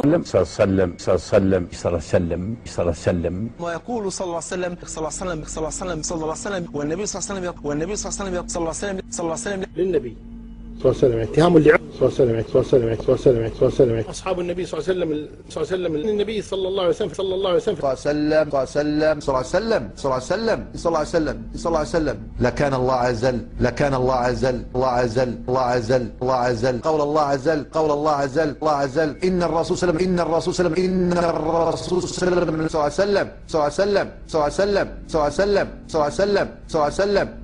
الله عليه وسلم صلى الله عليه وسلم صلى الله عليه وسلم ويقول صلى الله عليه وسلم صلى الله عليه وسلم صلى الله عليه وسلم صلى الله عليه وسلم والنبي صلى الله عليه وسلم والنبي صلى الله عليه وسلم صلى الله عليه وسلم صلى الله عليه وسلم للنبي صلى الله عليه وسلم اتهام لعمر صلى الله عليه وسلم صلى الله عليه وسلم صلى الله عليه وسلم اصحاب النبي صلى الله عليه وسلم صلى الله عليه وسلم النبي صلى الله عليه وسلم صلى الله عليه وسلم صلى الله عليه وسلم صلى الله عليه وسلم صلى الله عليه وسلم صلى الله عليه وسلم صلى الله عليه وسلم لكان الله عزل لكان الله عزل الله عزل الله عزل الله عزل قول الله عزل قول الله عزل الله عزل إن الرسول صلى الله عليه وسلم إن الرسول صلى الله عليه وسلم إن الرسول صلى الله عليه وسلم صلى الله عليه وسلم صلى الله عليه وسلم صلى الله عليه وسلم صلى الله عليه وسلم صلى الله عليه وسلم صلى الله عليه وسلم